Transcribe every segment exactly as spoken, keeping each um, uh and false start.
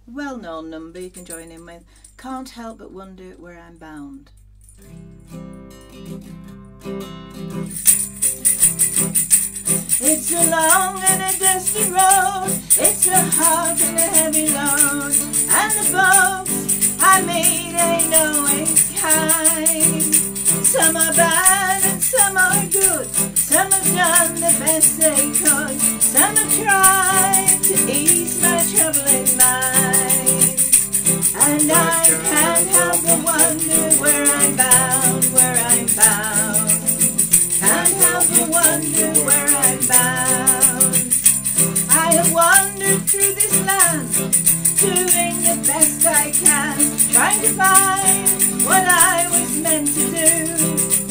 well-known number you can join in with. Can't help but wonder where I'm bound. It's a long and a dusty road, it's a hard and a heavy load, and the boats I made ain't always kind. Some are bad and some are good, some have done the best they could, some have tried to ease my troubling mind. And I can't help but wonder where I'm bound, where I'm bound. Can't help but wonder where I'm bound. I have wandered through this land, doing the best I can, trying to find what I was meant to do.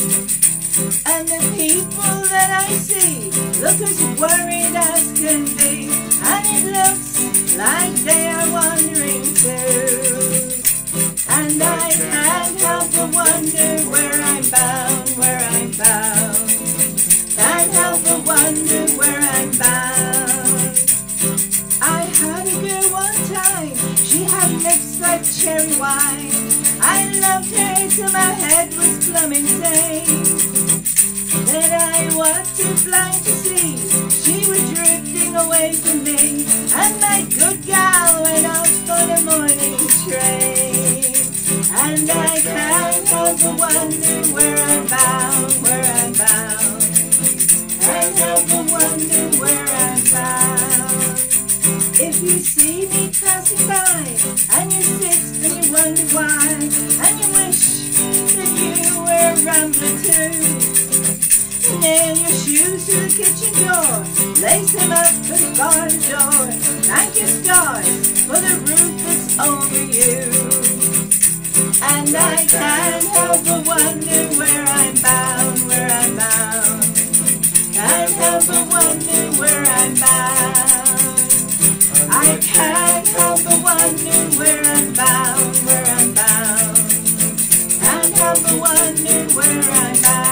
And the people that I see look as worried as can be, and it looks like they are wandering too. And I can't help but wonder where I'm bound, where I'm bound. Can't help but wonder where I'm bound. I had a girl one time, she had lips like cherry wine. I loved her till my head was plumb insane. Then I was too blind to see she was drifting away from me, and my good gal went off for the morning train. And I can't help but wonder where I'm bound, where I'm bound. Can't help but wonder where I'm bound. If you see me passing by, and you sit and you wonder why, and you wish that you were a rambler too, nail your shoes to the kitchen door, lace them up and bar the door. Thank your stars for the roof that's over you. And I can't help but wonder where I'm bound, where I'm bound. Can't help but wonder where I'm bound. I can't help but wonder where I'm bound, where I'm bound. Can't help but wonder where I'm bound.